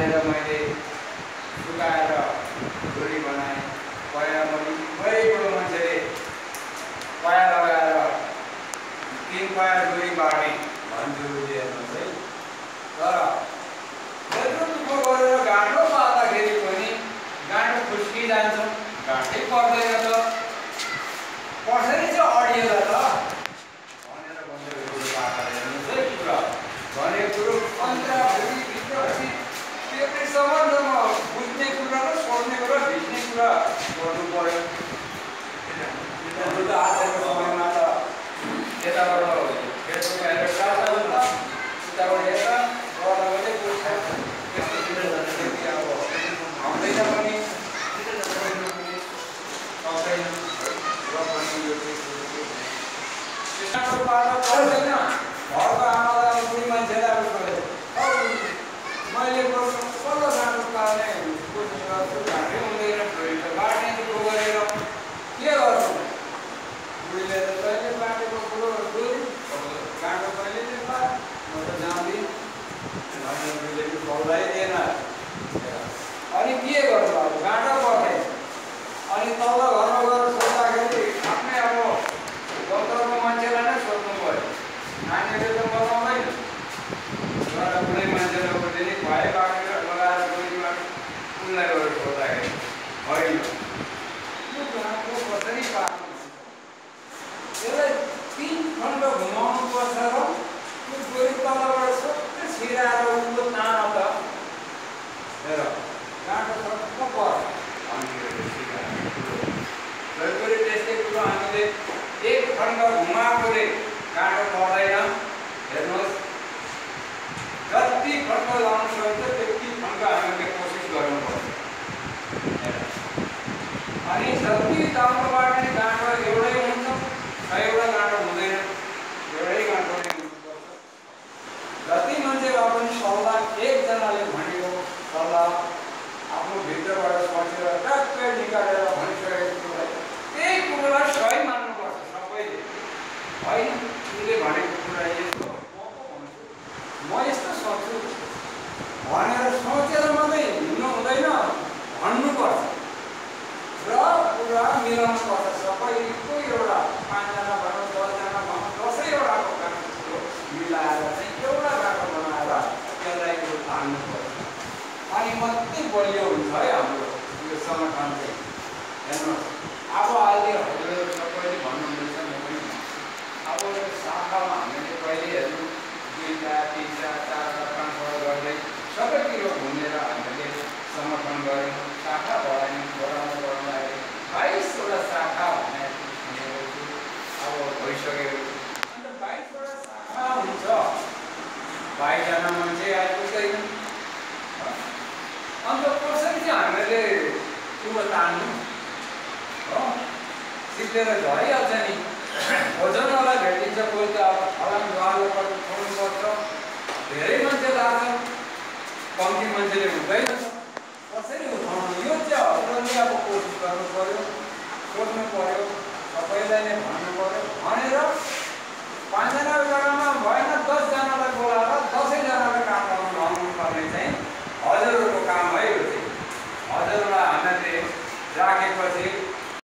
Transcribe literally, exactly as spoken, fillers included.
तानेर मैले सुकाएर डोरी बनाएँ। पया पनि थुप्रै ठुलो मान्छेले पया लगाएर तिन पया डोरी बाँडे भन्छु हेर्नुहोस् है। तर यत्रो दुःख गरेर गाँठो पार्दाखेरि पनि गाँठो खुस्किजान्छ, गाँठै पर्दैन त कसरी चाहिँ अडिएला त भनेर भनेको कुरो पार्दा हेर्नुहोस् है। कुरा भनेको कुरो अन्तराभित्रभित्र त्यो सम्बन्धमा बुझ्ने कुरा र सोध्ने कुरा भिज्ने कुरा गर्नु पर्यो। आजको समयमा त यताबाट खेतको बाहिर टाढा हुन्छ, उताबाट यता गर्दा मात्रै पुग्छ। त्यस्तो व्यक्ति अब आउँदैन पनि सक्दैन र पनि यो त्यस्तो पार्न पर्दैन। घरको आमालाई बुढी मान्छेलाई अब मैले पल्लो गाँठो पार्ने कोसिस गर्छु, घाँटै हुँदैन, डोरी त बाँड्ने दुःख गरेर के गर्नु। बुढीले त कहिले बाँडेको कुरो डोरी गाँठो कहिले चाहिँ पार म त जान्दिनँ, बुढीले पनि बोलाइदिएन। अनि के गर्नु अब गाँठो पर्ने। अनि तल्लो घरमा गएर सोद्धाखेरि आफ्नै अब गाउँघरको मान्छेलाई नै सोध्नु पऱ्यो, नानीहरूले त बताउँदैन। तर कुनै मान्छेलाई उठेर भए बाँडेर लगाएर डोरीमा उनलाई गएर सोद्धाखेरि होइन यो गाँठो कसरी पार्नु, यसलाई तिन खण्ड घुमाउनु पर्छ र त्यो डोरी तलबाट सबै छिराएर उनको तान त हेर गाँठो सक्नु पर्छ। अनि त्यस्तै कुरो हामीले एक खण्ड घुमाएकोले गाँठो पर्दैन। हेर्नुहोस् जति खण्ड लाउनु सक्छ त्यति खण्ड हामीले कोसिस गर्नुपर्छ। अनि जति लाउनुबाट नै गाँठो एउटै हुन्छ, एउटा गाँठो हुँदैन, एउटै गाँठोले हुनुपर्छ। जति मान्छेलाई पनि सल्लाह एकजनाले भनेको सल्लाह आफ्नो भित्रबाट सोचेर ट्याक्कै निकालेर भनिसकेको कुरोलाई त्यही कुरोलाई सही मान्नुपर्छ सबैले। होइन उसले भनेको कुरा यस्तो म पो भन्छु, म यस्तो सक्छु भनेर सोचेर मात्रै हिँड्नु हुँदैन, भन्नुपर्छ र कुरा मिलाउनुपर्छ। सबैको एउटा पाँचजना भनौँ, दसजना भनौँ, दसैँवटाको गाँठो मिलाएर चाहिँ एउटा गाँठो बनाएर त्यसलाई कुरो तान्नुपर्छ। अनि मात्रै बलियो हुन्छ है हाम्रो यो सङ्गठन चाहिँ। हेर्नुहोस् अब अहिले हजुरहरू सबैले भन्नुहुँदैछ, म पनि अब यो शाखामा हामीले कहिले हेर्नु दुईवटा तिनवटा चारवटा पाँचवटा गर्दै सबैतिर घुमेर हामीले सङ्गठन गऱ्यौँ, शाखा बढायौँ, बढाउनु बढाउँदाखेरि बाइसवटा शाखा भन्ने सुनेको छु, अब भइसकेको छु। अन्त बाइसवटा शाखा हुन्छ, बाइसजना मान्छे आइपुग्दैन। अन्त कसरी चाहिँ हामीले कुरो तान्नु हो, सिकेर झरिहाल्छ नि। खोज्नलाई भेटिन्छ, कोही त अब फलाम द्वारले छोड्नुपर्छ, धेरै मान्छे लाग्छ, कम्ती मान्छेले हुँदैन। कसरी उठाउनु यो चाहिँ हजुरले अब कोसिस गर्नु पऱ्यो, सोध्नु पऱ्यो, सबैलाई नै भन्नु पऱ्यो। भनेर पाँचजना जग्गामा